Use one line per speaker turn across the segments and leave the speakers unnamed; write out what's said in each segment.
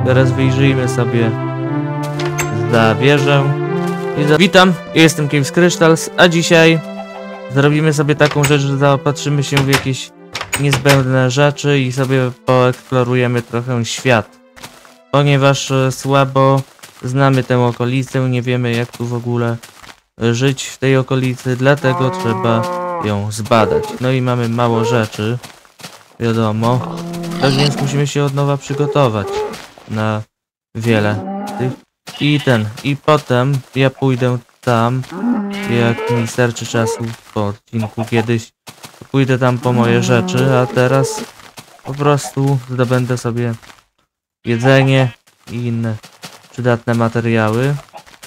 Teraz wyjrzyjmy sobie za wieżę. Witam, ja jestem Caves Crystals, a dzisiaj zrobimy sobie taką rzecz, że zaopatrzymy się w jakieś niezbędne rzeczy i sobie poeksplorujemy trochę świat. Ponieważ słabo znamy tę okolicę, nie wiemy jak tu w ogóle żyć w tej okolicy, dlatego trzeba ją zbadać. No i mamy mało rzeczy, wiadomo, tak więc musimy się od nowa przygotować na wiele tych. I potem ja pójdę tam, jak mi starczy czasu po odcinku kiedyś, pójdę tam po moje rzeczy, a teraz po prostu zdobędę sobie jedzenie i inne przydatne materiały.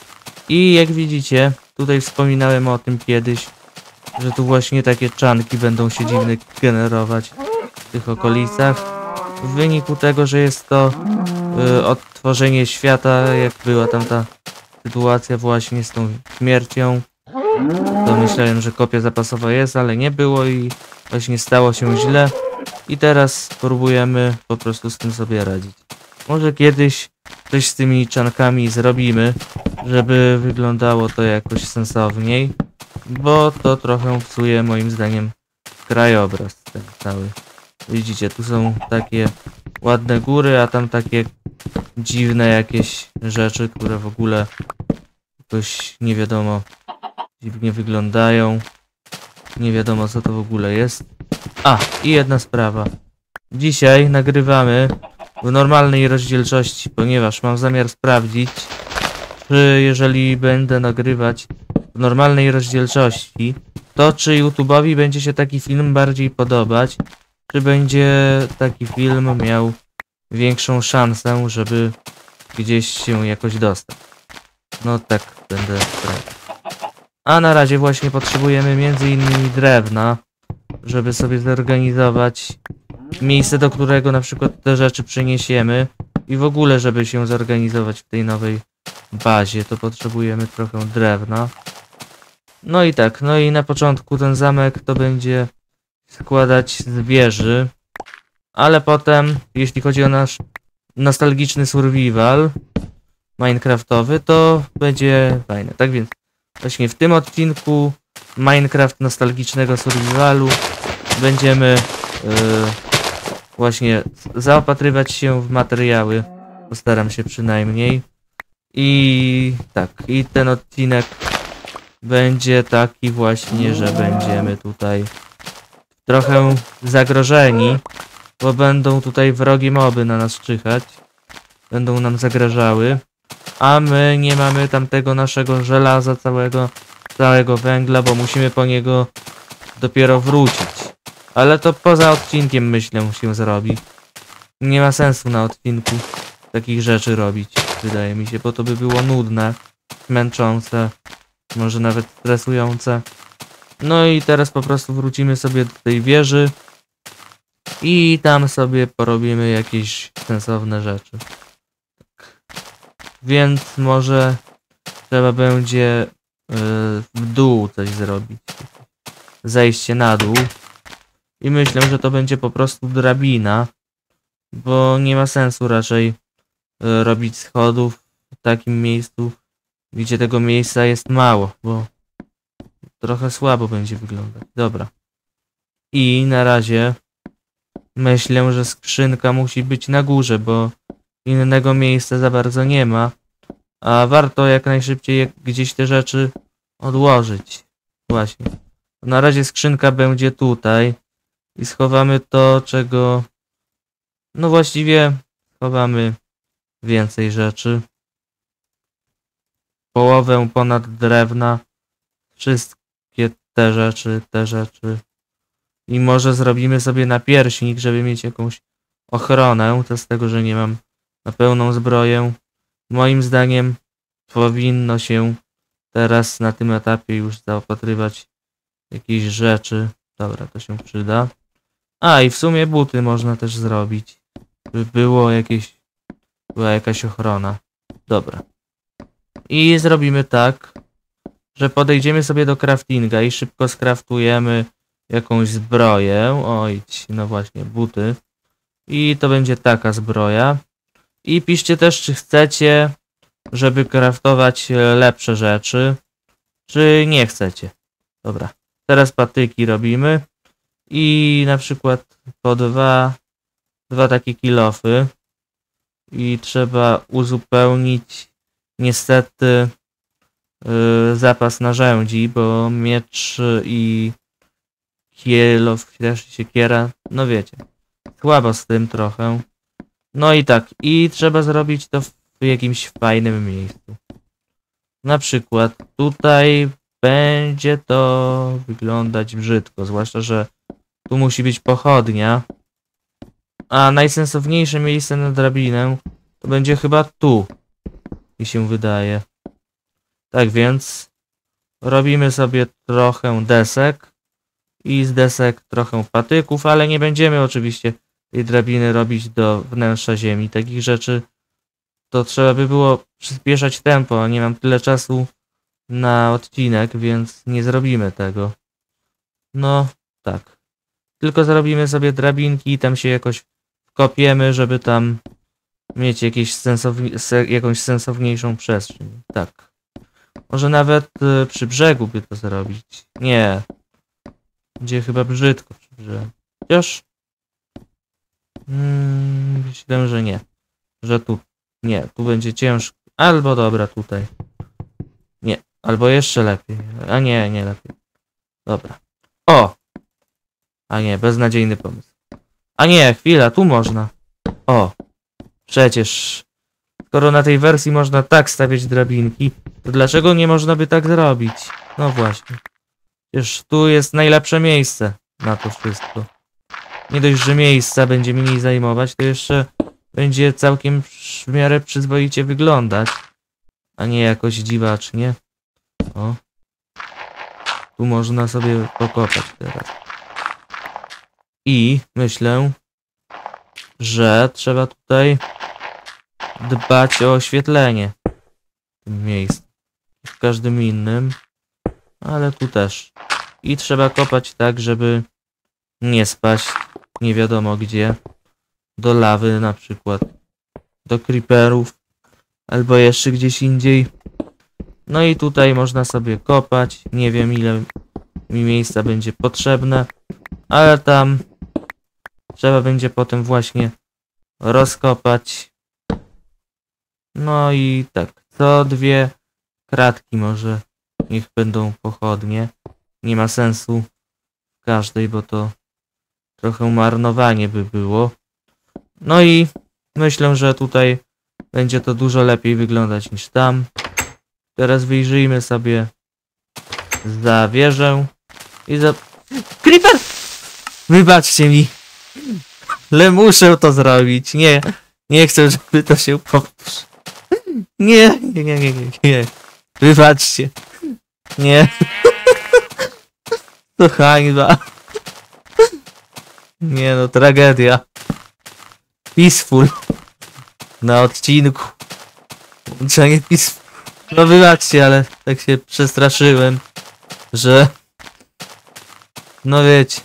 I jak widzicie, tutaj wspominałem o tym kiedyś, że tu właśnie takie czanki będą się dziwne generować w tych okolicach. W wyniku tego, że jest to odtworzenie świata, jak była tam ta sytuacja właśnie z tą śmiercią, to myślałem, że kopia zapasowa jest, ale nie było i właśnie stało się źle. I teraz próbujemy po prostu z tym sobie radzić. Może kiedyś coś z tymi czankami zrobimy, żeby wyglądało to jakoś sensowniej, bo to trochę psuje moim zdaniem krajobraz ten cały. Widzicie, tu są takie ładne góry, a tam takie dziwne jakieś rzeczy, które w ogóle jakoś nie wiadomo, dziwnie wyglądają. Nie wiadomo co to w ogóle jest. A, i jedna sprawa. Dzisiaj nagrywamy w normalnej rozdzielczości, ponieważ mam zamiar sprawdzić, czy jeżeli będę nagrywać w normalnej rozdzielczości, to czy YouTube'owi będzie się taki film bardziej podobać, czy będzie taki film miał większą szansę, żeby gdzieś się jakoś dostać. No tak będę sprawdzał. A na razie właśnie potrzebujemy między innymi drewna, żeby sobie zorganizować miejsce, do którego na przykład te rzeczy przeniesiemy i w ogóle, żeby się zorganizować w tej nowej bazie, to potrzebujemy trochę drewna. No i tak, no i na początku ten zamek to będzie składać z wieży, ale potem, jeśli chodzi o nasz nostalgiczny survival minecraftowy, to będzie fajne. Tak więc właśnie w tym odcinku Minecraft nostalgicznego survivalu będziemy właśnie zaopatrywać się w materiały. Postaram się przynajmniej. I tak, i ten odcinek będzie taki właśnie, że będziemy tutaj trochę zagrożeni, bo będą tutaj wrogie moby na nas czyhać. Będą nam zagrażały. A my nie mamy tamtego naszego żelaza, całego węgla, bo musimy po niego dopiero wrócić. Ale to poza odcinkiem myślę się zrobi. Nie ma sensu na odcinku takich rzeczy robić, wydaje mi się, bo to by było nudne, męczące, może nawet stresujące. No i teraz po prostu wrócimy sobie do tej wieży i tam sobie porobimy jakieś sensowne rzeczy. Więc może trzeba będzie w dół coś zrobić. Zejście na dół. I myślę, że to będzie po prostu drabina. Bo nie ma sensu raczej robić schodów w takim miejscu, gdzie tego miejsca jest mało, bo trochę słabo będzie wyglądać. Dobra. I na razie myślę, że skrzynka musi być na górze, bo innego miejsca za bardzo nie ma. A warto jak najszybciej gdzieś te rzeczy odłożyć. Właśnie. Na razie skrzynka będzie tutaj. I schowamy to, czego... No właściwie schowamy więcej rzeczy. Połowę ponad drewna. Wszystkie te rzeczy. I może zrobimy sobie napierśnik, żeby mieć jakąś ochronę. To z tego, że nie mam na pełną zbroję. Moim zdaniem powinno się teraz na tym etapie już zaopatrywać jakieś rzeczy. Dobra, to się przyda. A i w sumie buty można też zrobić. By była jakaś ochrona. Dobra. I zrobimy tak, że podejdziemy sobie do craftinga i szybko skraftujemy jakąś zbroję. Oj, no właśnie, buty. I to będzie taka zbroja. I piszcie też, czy chcecie, żeby craftować lepsze rzeczy, czy nie chcecie. Dobra, teraz patyki robimy i na przykład po dwa takie kilofy i trzeba uzupełnić niestety zapas narzędzi, bo miecz i kilof, też siekiera, no wiecie, słabo z tym trochę. No i tak, i trzeba zrobić to w jakimś fajnym miejscu. Na przykład tutaj będzie to wyglądać brzydko, zwłaszcza, że tu musi być pochodnia. A najsensowniejsze miejsce na drabinę to będzie chyba tu, mi się wydaje. Tak więc robimy sobie trochę desek i z desek trochę patyków, ale nie będziemy oczywiście tej drabiny robić do wnętrza ziemi. Takich rzeczy to trzeba by było przyspieszać tempo, a nie mam tyle czasu na odcinek, więc nie zrobimy tego. No tak. Tylko zrobimy sobie drabinki i tam się jakoś wkopiemy, żeby tam mieć jakąś sensowniejszą przestrzeń. Tak. Może nawet przy brzegu by to zrobić. Nie. Będzie chyba brzydko przy brzegu. Chociaż myślę, że nie. Że tu. Nie, tu będzie ciężko. Albo dobra, tutaj. Nie, albo jeszcze lepiej. A nie, nie lepiej. Dobra. O! A nie, beznadziejny pomysł. A nie, chwila, tu można. O! Przecież skoro na tej wersji można tak stawiać drabinki, to dlaczego nie można by tak zrobić? No właśnie. Przecież tu jest najlepsze miejsce na to wszystko. Nie dość, że miejsca będzie mniej zajmować, to jeszcze będzie całkiem w miarę przyzwoicie wyglądać. A nie jakoś dziwacznie. O. Tu można sobie pokopać teraz. I myślę, że trzeba tutaj dbać o oświetlenie w tym miejscu. W każdym innym. Ale tu też. I trzeba kopać tak, żeby nie spaść nie wiadomo gdzie. Do lawy na przykład. Do creeperów. Albo jeszcze gdzieś indziej. No i tutaj można sobie kopać. Nie wiem ile mi miejsca będzie potrzebne. Ale tam trzeba będzie potem właśnie rozkopać. No i tak. Co dwie kratki może niech będą pochodnie. Nie ma sensu w każdej, bo to trochę marnowanie by było. No i myślę, że tutaj będzie to dużo lepiej wyglądać niż tam. Teraz wyjrzyjmy sobie za wieżę i za... Creeper! Wybaczcie mi. Ale muszę to zrobić. Nie, nie chcę, żeby to się powtórzyło. Nie, nie, nie, nie, nie, nie. Wybaczcie. Nie. To hańba. Nie no, tragedia. Peaceful. Na odcinku. Łączenie peaceful. No wybaczcie, ale tak się przestraszyłem, że... No wiecie.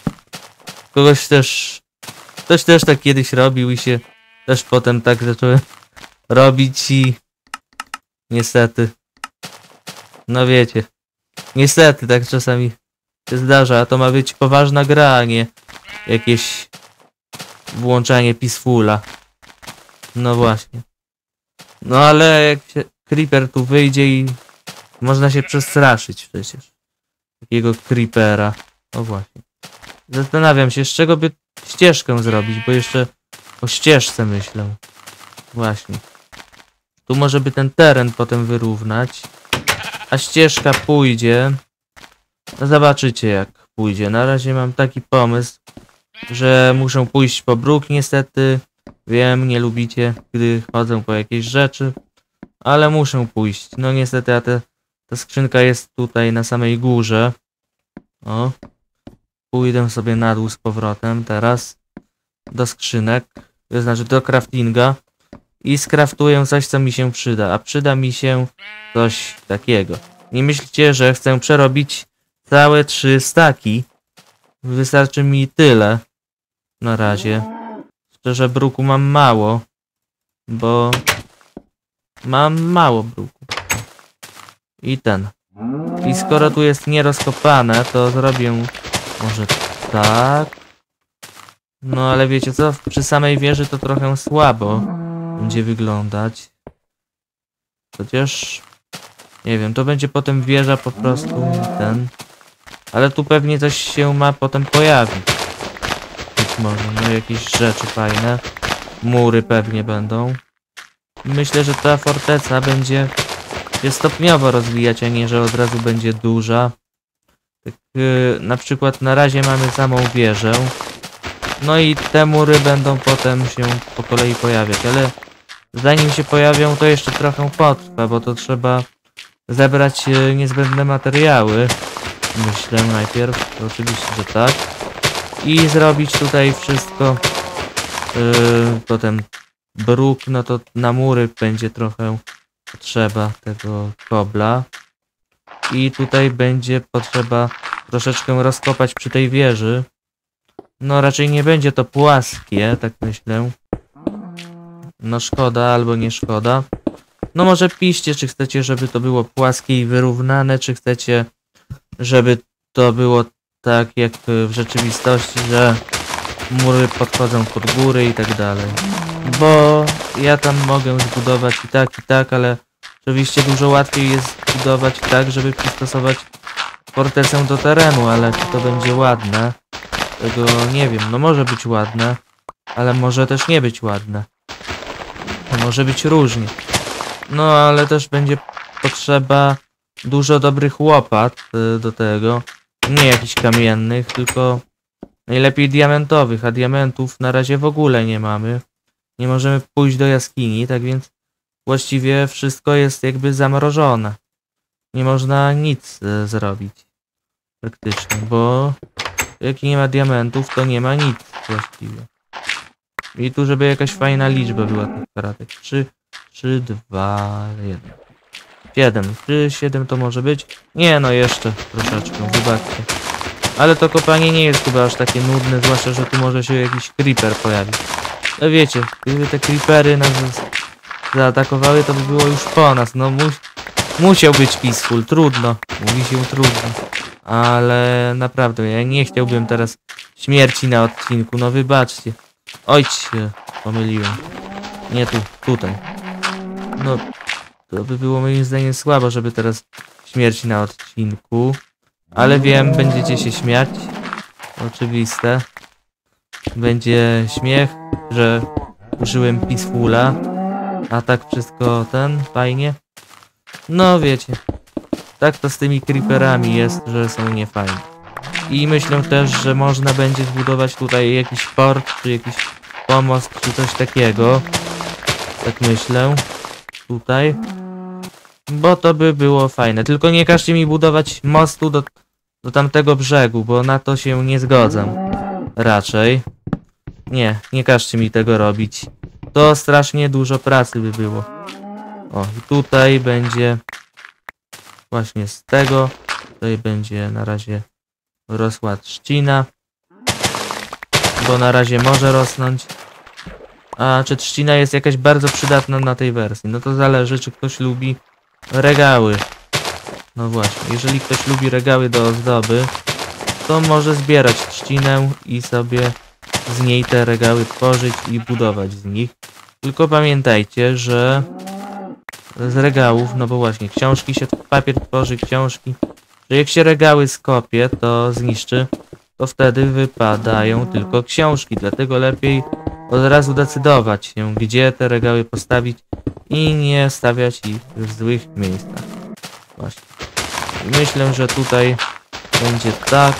Ktoś też tak kiedyś robił i się też potem tak zacząłem robić i... Niestety. No wiecie. Niestety tak czasami się zdarza, a to ma być poważna gra, a nie jakieś włączanie peacefula. No właśnie. No ale jak się creeper tu wyjdzie i można się przestraszyć przecież. Takiego creepera. O właśnie. Zastanawiam się, z czego by ścieżkę zrobić, bo jeszcze o ścieżce myślę. Właśnie. Tu może by ten teren potem wyrównać. A ścieżka pójdzie. No zobaczycie jak pójdzie. Na razie mam taki pomysł, że muszę pójść po bruk niestety. Wiem, nie lubicie, gdy chodzę po jakieś rzeczy. Ale muszę pójść. No niestety, a ta skrzynka jest tutaj na samej górze. O. Pójdę sobie na dół z powrotem teraz. Do skrzynek. To znaczy do craftinga. I skraftuję coś, co mi się przyda. A przyda mi się coś takiego. Nie myślcie, że chcę przerobić całe 3 staki. Wystarczy mi tyle. Na razie. Szczerze, bruku mam mało. bo mam mało bruku. I ten. I skoro tu jest nierozkopane, to zrobię może tak. No ale wiecie co, przy samej wieży to trochę słabo będzie wyglądać. Chociaż nie wiem, to będzie potem wieża po prostu ten. Ale tu pewnie coś się ma potem pojawić. Być może, no jakieś rzeczy fajne. Mury pewnie będą. Myślę, że ta forteca będzie się stopniowo rozwijać, a nie, że od razu będzie duża. Tak, na przykład na razie mamy samą wieżę. No i te mury będą potem się po kolei pojawiać, ale zanim się pojawią, to jeszcze trochę potrwa, bo to trzeba zebrać niezbędne materiały. Myślę najpierw, to oczywiście, że tak. I zrobić tutaj wszystko. Potem bruk, no to na mury będzie trochę potrzeba tego kobla. I tutaj będzie potrzeba troszeczkę rozkopać przy tej wieży. No raczej nie będzie to płaskie, tak myślę. No szkoda albo nie szkoda. No może piszcie, czy chcecie, żeby to było płaskie i wyrównane, czy chcecie, żeby to było tak jak w rzeczywistości, że mury podchodzą pod góry i tak dalej. Bo ja tam mogę zbudować i tak, ale oczywiście dużo łatwiej jest zbudować tak, żeby przystosować fortecę do terenu, ale czy to będzie ładne? Tego nie wiem, no może być ładne, ale może też nie być ładne. To może być różnie. No ale też będzie potrzeba dużo dobrych łopat do tego. Nie jakichś kamiennych, tylko najlepiej diamentowych, a diamentów na razie w ogóle nie mamy. Nie możemy pójść do jaskini, tak więc właściwie wszystko jest jakby zamrożone. Nie można nic zrobić. Praktycznie, bo jak nie ma diamentów, to nie ma nic właściwie. I tu, żeby jakaś fajna liczba była tych karatek. 3, 2, 1. 7. Czy 7 to może być? Nie, no jeszcze troszeczkę, wybaczcie. Ale to kopanie nie jest chyba aż takie nudne, zwłaszcza, że tu może się jakiś creeper pojawić. No wiecie, gdyby te creepery nas zaatakowały, to by było już po nas. No musiał być peaceful, trudno. Mówi się trudno. Ale naprawdę, ja nie chciałbym teraz śmierci na odcinku, no wybaczcie. Oj, się pomyliłem. Nie tu, tutaj. No, to by było moim zdaniem słabo, żeby teraz śmierci na odcinku. Ale wiem, będziecie się śmiać. Oczywiste. Będzie śmiech, że użyłem peacefula. A tak wszystko fajnie. No wiecie. Tak to z tymi creeperami jest, że są niefajne. I myślę też, że można będzie zbudować tutaj jakiś port, czy jakiś pomost, czy coś takiego. Tak myślę. Tutaj. Bo to by było fajne. Tylko nie każcie mi budować mostu do tamtego brzegu, bo na to się nie zgodzę. Raczej. Nie każcie mi tego robić. To strasznie dużo pracy by było. O, i tutaj będzie właśnie z tego. Tutaj będzie na razie rosła trzcina. Bo na razie może rosnąć. A czy trzcina jest jakaś bardzo przydatna na tej wersji? No to zależy, czy ktoś lubi regały. No właśnie, jeżeli ktoś lubi regały do ozdoby, to może zbierać trzcinę i sobie z niej te regały tworzyć i budować z nich. Tylko pamiętajcie, że z regałów, no bo właśnie książki się, papier tworzy książki, że jak się regały skopie, to zniszczy, to wtedy wypadają tylko książki, dlatego lepiej od razu decydować się, gdzie te regały postawić i nie stawiać ich w złych miejscach. Właśnie. I myślę, że tutaj będzie tak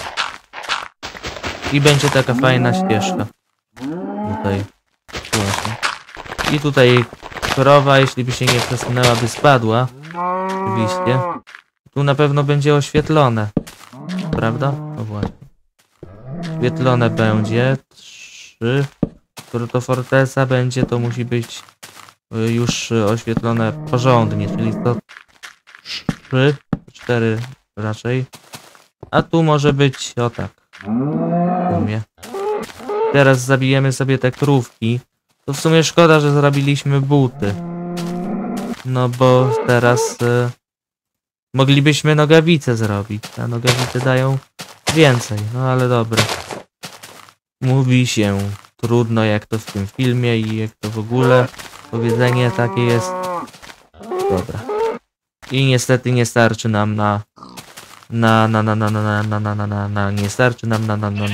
i będzie taka fajna ścieżka. Tutaj. Właśnie. I tutaj krowa, jeśli by się nie przesunęła, by spadła. Oczywiście. Tu na pewno będzie oświetlone. Prawda? No właśnie. Oświetlone będzie. 3. Skoro to forteca będzie, to musi być już oświetlone porządnie, czyli to 3, 4 raczej. A tu może być o tak. W sumie. Teraz zabijemy sobie te krówki, To w sumie szkoda, że zrobiliśmy buty. No bo teraz moglibyśmy nogawice zrobić. A nogawice dają więcej, no ale dobra. Mówi się trudno, jak to w tym filmie i jak to w ogóle. Powiedzenie takie jest. Dobra. I niestety nie starczy nam nie starczy nam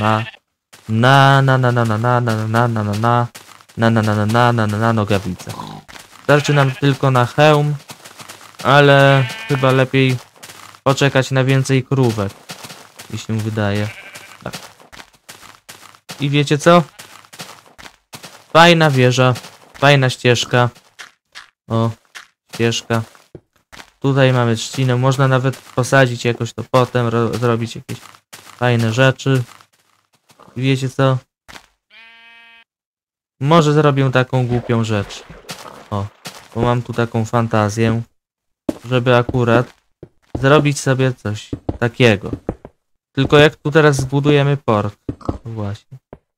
na nogawice. Starczy nam tylko na hełm, ale chyba lepiej poczekać na więcej krówek, mi się wydaje. Tak. I wiecie co? Fajna wieża, fajna ścieżka. O, ścieżka. Tutaj mamy trzcinę, można nawet posadzić jakoś to potem, zrobić jakieś fajne rzeczy. I wiecie co? Może zrobię taką głupią rzecz. O, bo mam tu taką fantazję, żeby akurat zrobić sobie coś takiego. Tylko jak tu teraz zbudujemy port? Właśnie.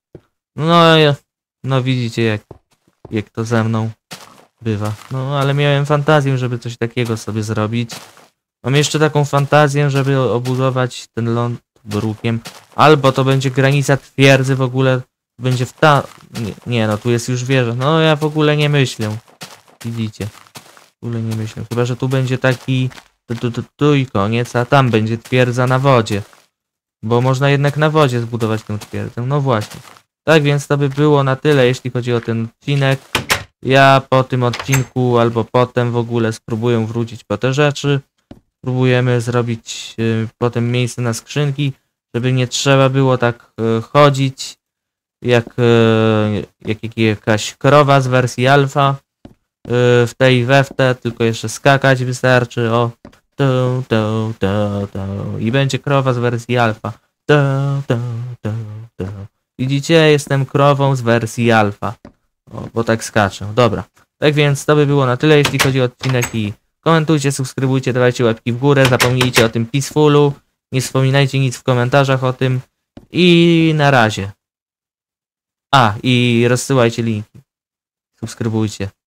No widzicie jak to ze mną bywa. No ale miałem fantazję, żeby coś takiego sobie zrobić. Mam jeszcze taką fantazję, żeby obudować ten ląd brukiem. Albo to będzie granica twierdzy w ogóle. Będzie w ta... Nie, no tu jest już wieża. No ja w ogóle nie myślę. Widzicie. W ogóle nie myślę. Chyba, że tu będzie taki... Tu i koniec, a tam będzie twierdza na wodzie. Bo można jednak na wodzie zbudować tę twierdzę. No właśnie. Tak więc to by było na tyle, jeśli chodzi o ten odcinek. Ja po tym odcinku albo potem w ogóle spróbuję wrócić po te rzeczy. Spróbujemy zrobić potem miejsce na skrzynki, żeby nie trzeba było tak chodzić jak jakaś krowa z wersji alfa w tej i we w te, tylko jeszcze skakać wystarczy. O, i będzie krowa z wersji alfa. Widzicie, jestem krową z wersji alfa. O, bo tak skaczę. Dobra. Tak więc to by było na tyle, jeśli chodzi o odcinek i komentujcie, subskrybujcie, dawajcie łapki w górę, zapomnijcie o tym Peacefulu, nie wspominajcie nic w komentarzach o tym i na razie. A, i rozsyłajcie linki. Subskrybujcie.